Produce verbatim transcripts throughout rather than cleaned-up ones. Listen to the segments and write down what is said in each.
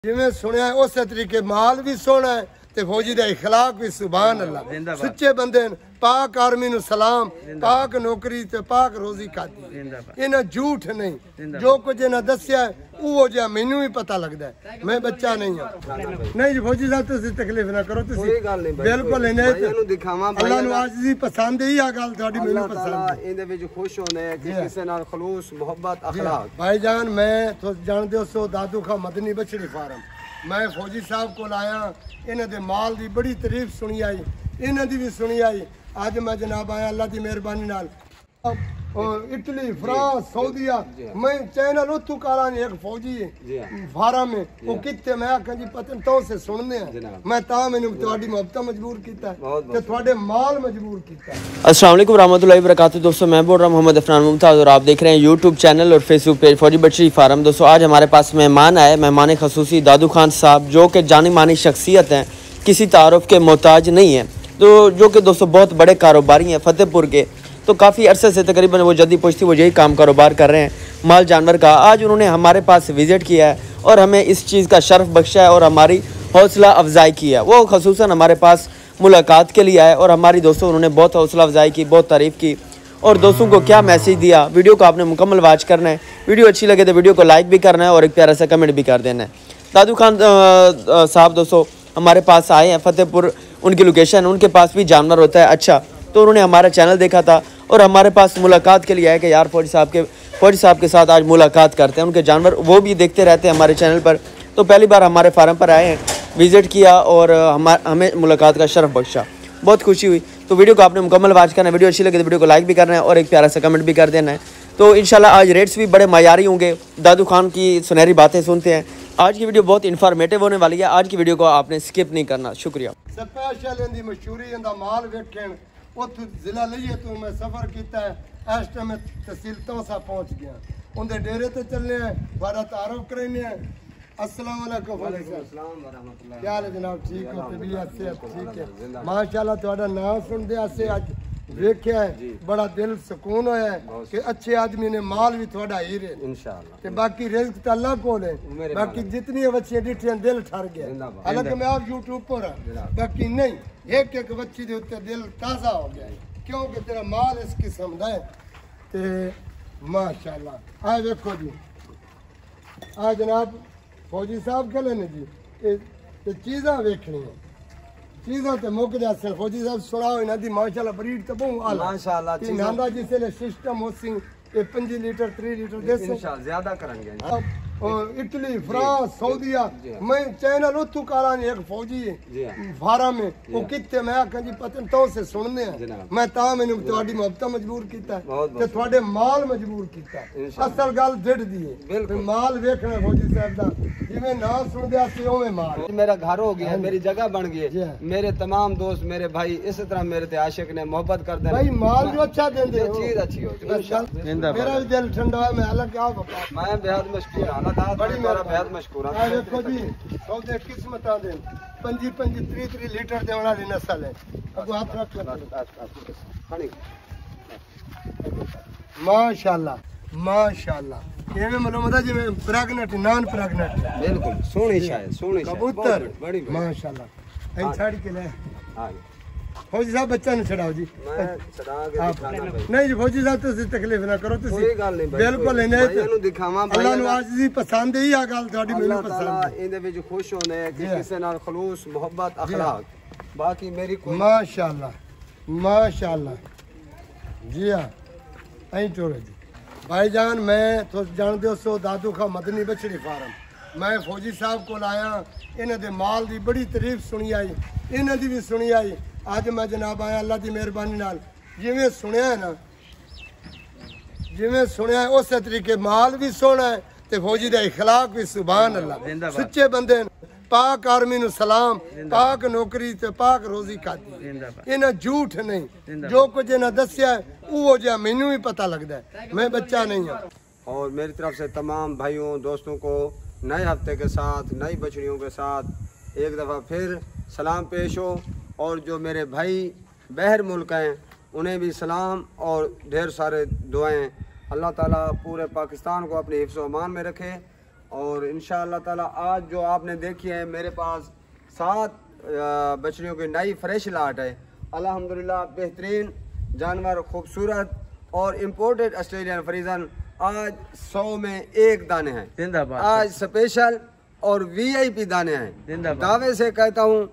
जिवें सुनिया उस तरीके माल भी सोना है ते फौजी दा इखलाक भी सुभान अल्लाह। सच्चे बंदे पाक आर्मी नु सलाम, पाक नौकरी ते पाक रोजी खाती। इन्हें झूठ नहीं, जो कुछ इन्हें दसिया वो जो मैनू भी पता लगता है। मैं बच्चा नहीं हूं। नहीं जी फौजी साहब तुसी तकलीफ ना करो, तुसी बिल्कुल इन्हें अल्लाह नु आजिज़ी पसंद ही आ गल थोड़ी मैनू पसंद है। इहदे विच खुश होने कि किसे नाल खलूस मोहब्बत अखलाक। भाईजान मैं तुस जानदे हो सो दादू खा मदनी बछड़ी फार्म मैं फौजी साहब को आया, इन्हें दे माल की बड़ी तारीफ सुनी आई, इन्हें दी भी सुनी आई। अज मैं जनाब आया अल्लाह की मेहरबानी नाल इटली फ्रांस सऊदीया मैं चैनल उतू काला ने एक फौजी फार्म में वो कितने मैं आखा जी पता तो से सुनने हैं मैं ता मैंने ਤੁਹਾਡੀ मोहब्बत मजबूर कीता ते ਤੁਹਾਡੇ माल मजबूर कीता। अस्सलाम वालेकुम रहमतुल्लाहि व बरकातुहू। दोस्तों मैं बोल रहा हूं मोहम्मद अफनान मुमताज़ और आप देख रहे हैं यूट्यूब चैनल और Facebook page Fauji Bachhdi farm. दोस्तों आज हमारे पास मेहमान आए, मेहमान खसूसी दादू खान साहब जो कि जानी मानी शख्सियत हैं, किसी तारुफ के मोहताज नहीं है, तो जो कि दोस्तों बहुत बड़े कारोबारी हैं फतेहपुर के। तो काफ़ी अरसे से तकरीबन वो जद्दी पुश्ती वो यही काम कारोबार कर रहे हैं माल जानवर का। आज उन्होंने हमारे पास विज़िट किया है और हमें इस चीज़ का शर्फ बख्शा है और हमारी हौसला अफजाई की है। वो खसूसन हमारे पास मुलाकात के लिए आए और हमारी दोस्तों उन्होंने बहुत हौसला अफजाई की, बहुत तारीफ़ की और दोस्तों को क्या मैसेज दिया। वीडियो को आपने मुकम्मल वाच करना है, वीडियो अच्छी लगे तो वीडियो को लाइक भी करना है और एक प्यारा सा कमेंट भी कर देना है। दादू खान साहब दोस्तों हमारे पास आए हैं फतेहपुर, उनकी लोकेशन, उनके पास भी जानवर होता है। अच्छा तो उन्होंने हमारा चैनल देखा था और हमारे पास मुलाकात के लिए आए कि यार फौजी साहब के फौजी साहब के साथ आज मुलाकात करते हैं। उनके जानवर वो भी देखते रहते हैं हमारे चैनल पर, तो पहली बार हमारे फार्म पर आए हैं, विज़िट किया और हमार हमें मुलाकात का शर्फ बख्शा, बहुत खुशी हुई। तो वीडियो को आपने मुकम्मल वाच करना है, वीडियो अच्छी लगे तो वीडियो को लाइक भी करना है और एक प्यारा सा कमेंट भी कर देना है। तो इंशाल्लाह आज रेट्स भी बड़े मयारी होंगे। दादू खान की सुनहरी बातें सुनते हैं। आज की वीडियो बहुत इन्फॉर्मेटिव होने वाली है, आज की वीडियो को आपने स्किप नहीं करना। शुक्रिया। स्पेशल इनकी मशहूरी इनका माल वेखण उत जिला लईए तो मैं सफ़र किया है, इस टाइम मैं तहसील तौसा पहुँच गया, उनके डेरे तो चलने हैं, बारा तारुफ करने हैं। अस्सलाम वालेकुम। क्या हाल है जनाब, ठीक हो? तबीयत से ठीक है माशाल्लाह। तुहाडा नाम सुनते असें अज वेख्या है, बड़ा दिल सुकून होया है कि अच्छे आदमी ने माल भी थोड़ा ही रहे इंशाअल्लाह। ते बाकी रिज़्क तो अल्लाह कोल है, बाकी जितनी बच्चियां डिठियां दिल ठर गया। हालांकि मैं आप यूट्यूब पर बाकी नहीं एक एक बच्ची के उत्ते दिल ताज़ा हो गया है क्योंकि तेरा माल इस किस्म का है। ते माशाल्लाह आ देखो जी, आ जनाब फौजी साहब कहले ने जी ये चीज़ां वेखनियां चीज़ों ते मुक जाते फौजी साहब सुनाओ इन्हां दी माशाल्लाह ब्रीड तो बहुत आला माशाल्लाह। इन्हां दा जिसले सिस्टम होसी ये पाँच लीटर तीन लीटर देसे इंशाल्लाह ज्यादा करेंगे। और इटली फ्रांस सऊदीया मैं चैनल उतू काला ने एक फौजी फार्म में वो कितने मैं आखा जी पता तो से सुनने हैं मैं ता मैंने ਤੁਹਾਡੀ मोहब्बत मजबूर कीता ते ਤੁਹਾਡੇ माल मजबूर कीता। असल गल ढिड दी है माल वेखना फौजी साहब दा जिवें ना सुनदे आसे ओवें माल। मेरा घर हो गया, मेरी जगह बन गई, मेरे तमाम दोस्त मेरे भाई इस तरह मेरे ते आशिक ने मोहब्बत करते हैं। भाई माल जो अच्छा देंदे चीज अच्छी हो मेरा भी दिल ठंडा है। मैं अलग क्या बता मैं बेहद मशकूर हां बड़ी मेरा बेहद मशकूर हां। देखो जी सौदे किस्मतां दे पंजी पंजी तीस तीस लीटर देने वाली नस्ल है। अब हाथ रख ले माशाल्लाह माशाल्लाह। ये में मालूम है जी मैं प्रेग्नेंट नॉन प्रेग्नेंट बिल्कुल सोनी शायद सोनी कबूतर बड़ी माशाल्लाह। ऐ छाड़ के ले हां फौजी साहब बच्चा ने छड़ाओ जी। मैं छड़ा के दिखाना नहीं जी फौजी साहब तुसी तकलीफ ना करो, तुसी कोई गल नहीं बिल्कुल इन्हें ਇਹਨੂੰ ਦਿਖਾਵਾਂ ਭਾਈ अल्लाह नु आजिज़ी पसंद ही आ गल ਤੁਹਾਡੀ ਮੈਨੂੰ पसंद है। ਇਹਦੇ ਵਿੱਚ खुश होने कि किसी नाल खलूस मोहब्बत अखलाक बाकी मेरी कोई माशाल्लाह माशाल्लाह जी हां ऐ टोरे जी। भाईजान मैं तो जानते हो सो दादू खा मदनी बछड़ी फार्म मैं फौजी साहब को आया, इन्हां दे माल की बड़ी तारीफ सुनी आई, इन्हां दी भी सुनी आई। अज मैं जनाब आया अल्लाह की मेहरबानी नाल जिवें सुनिया है ना जिवें सुनिया उस तरीके माल भी सोना है ते फौजी दा इखलाक भी सुभान अल्लाह। सच्चे बंदे पाक आर्मी नु सलाम, पाक नौकरी ते पाक रोजी खाती। इन्हें झूठ नहीं, जो कुछ इन्हें दसिया वो जो मैनू भी पता लगता है। मैं बच्चा नहीं हूं। और मेरी तरफ से तमाम भाइयों दोस्तों को नए हफ्ते के साथ नई बछड़ियों के साथ एक दफ़ा फिर सलाम पेश हो। और जो मेरे भाई बहर मुल्क हैं उन्हें भी सलाम और ढेर सारे दुआएं। अल्लाह ताला पूरे पाकिस्तान को अपने हिफ्ज़ व अमान में रखे और इंशाअल्लाह ताला आज जो आपने देखी है मेरे पास सात बछड़ियों की नई फ्रेश लाट है। अल्हम्दुलिल्लाह बेहतरीन जानवर, खूबसूरत और इम्पोर्टेड ऑस्ट्रेलियन फ्रीजन आज सौ में एक दाने हैं। जिंदाबाद। आज स्पेशल और वीआईपी दाने हैं। दावे से कहता हूँ,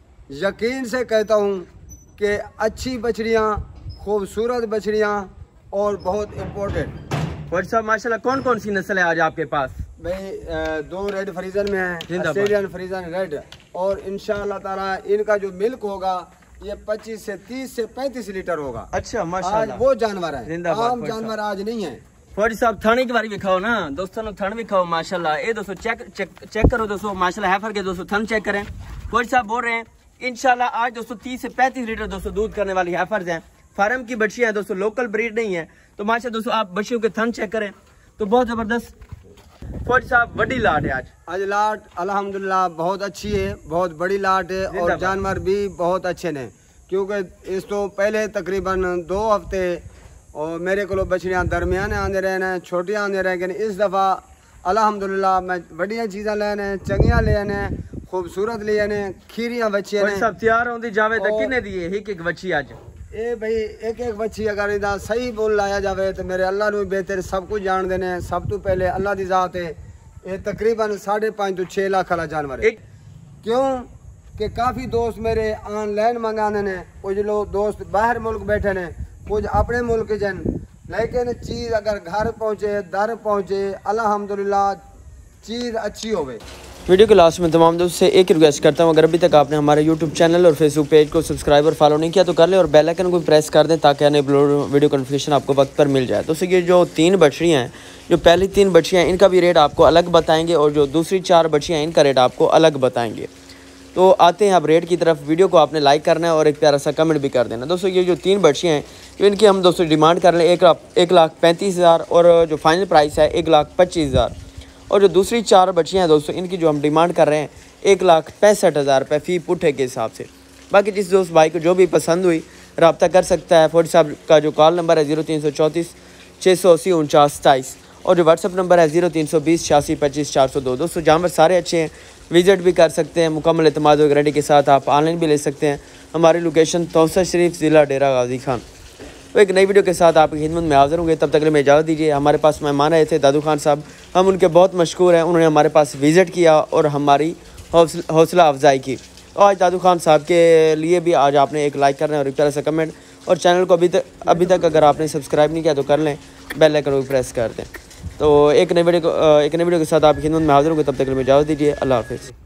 यकीन से कहता हूँ कि अच्छी बछड़ियाँ, खूबसूरत बछड़ियाँ और बहुत इम्पोर्टेंट। फौजी साहब माशाल्लाह कौन कौन सी नस्ल है आज आपके पास? भाई दो रेड फ्रीजन में है, ऑस्ट्रेलियन फ्रीजन रेड, और इंशाअल्लाह ताला इनका जो मिल्क होगा ये पच्चीस से तीस से पैंतीस लीटर होगा। अच्छा माशाल्लाह। आज वो जानवर है, आम जानवर आज नहीं है। फौजी साहब थाने की बारी भी खाओ ना दोस्तों, थान भी खाओ माशाल्लाह। ये दोस्तों चेक चेक चेक करो दोस्तों माशाल्लाह, हैफर के दोस्तों थान चेक करें। फौजी साहब बोल रहे हैं इंशाल्लाह आज दोस्तों तीस से पैंतीस लीटर दोस्तों दूध करने वाली हैफर्स हैं। फार्म की बच्चियां हैं दोस्तों, लोकल ब्रीड नहीं है। तो माशाल्लाह दोस्तों आप बच्चियों के थन चेक करें तो बहुत जबरदस्त। फौजी साहब बड़ी लाट है आज। आज लाट अल्हम्दुलिल्लाह बहुत अच्छी है, बहुत बड़ी लाट है और जानवर भी बहुत अच्छे ने, क्योंकि इस तो पहले तकरीबन दो हफ्ते और मेरे को बछड़ियाँ दरमियाने आने रहे, छोटियाँ आने रहे, लेकिन इस दफ़ा अल्हम्दुलिल्लाह मैं बढ़िया चीज़ा लेने, चंगियाँ लेने, खूबसूरत लेने, खीरियाँ बच्चियाँ ने सब तैयार होंगी जावे तो किन्ने दिए एक एक बच्ची आज? ए भाई एक एक बच्ची अगर इधर सही बोल लाया जावे तो मेरे अल्लाह ने बेहतर सब कुछ जान देने। सब तो पहले अल्लाह की जात है। ये तकरीबन साढ़े पाँच तो छः लाख वाला जानवर है। क्यों कि काफ़ी दोस्त मेरे ऑनलाइन मंगाने ने, कुछ लोग दोस्त बाहर मुल्क बैठे ने, कुछ अपने मुल्क जन, लेकिन चीज़ अगर घर पहुँचे, दर पहुँचे, अल्हम्दुलिल्लाह चीज़ अच्छी होवे। वीडियो के लास्ट में तमाम दोस्तों से एक रिक्वेस्ट करता हूं, अगर अभी तक आपने हमारे यूट्यूब चैनल और फेसबुक पेज को सब्सक्राइब और फॉलो नहीं किया तो कर ले और बेल आइकन को प्रेस कर दें ताकि आने वीडियो का नोटिफिकेशन आपको वक्त पर मिल जाए। दोस्तों ये जो तीन बछड़ियाँ हैं, जो पहली तीन बछड़ियाँ हैं इनका भी रेट आपको अलग बताएंगे और जो दूसरी चार बछड़ियाँ हैं इनका रेट आपको अलग बताएंगे। तो आते हैं आप रेट की तरफ। वीडियो को आपने लाइक करना है और एक प्यारा सा कमेंट भी कर देना। दोस्तों ये जो तीन बछड़ियाँ हैं जो इनकी हम दोस्तों डिमांड कर लें एक लाख एक लाख पैंतीस हज़ार और जो फाइनल प्राइस है एक लाख पच्चीस हज़ार, और जो दूसरी चार बच्चियाँ हैं दोस्तों इनकी जो हम डिमांड कर रहे हैं एक लाख पैंसठ हज़ार रुपये फ़ी पुट्ठे के हिसाब से। बाकी जिस दोस्त भाई को जो भी पसंद हुई रब्ता कर सकता है। फौजी साहब का जो कॉल नंबर है जीरो तीन सौ चौंतीस छः सौ अस्सी उनचास सताईस और जो व्हाट्सअप नंबर है जीरो तीन सौ बीस छियासी पच्चीस चार सौ दो। दोस्तों जानवर सारे अच्छे हैं, विज़िट भी कर सकते हैं, मुकम्मल एतमाद और गारंटी के साथ आप ऑनलाइन भी ले सकते हैं। हमारी लोकेशन तौसा शरीफ ज़िला डेरा गाजी खान। तो एक नई वीडियो के साथ आपकी खिदमत में हाज़िर होंगे, तब तक के लिए मैं इजाज़त दीजिए। हमारे पास मेहमान आए थे दादू खान साहब, हम उनके बहुत मशहूर हैं, उन्होंने हमारे पास विज़िट किया और हमारी हौसला अफजाई की। तो आज दादू खान साहब के लिए भी आज आपने एक लाइक करना है और एक तरह से कमेंट, और चैनल को अभी तक अभी तक अगर आपने सब्सक्राइब नहीं किया तो कर लें, बेल आइकन को प्रेस कर दें। तो एक नई वीडियो को एक नई वीडियो के साथ आपकी खिदमत में हाज़िर होंगे, तब तक के लिए मैं इजाज़त दीजिए। अल्लाह हाफ़िज़।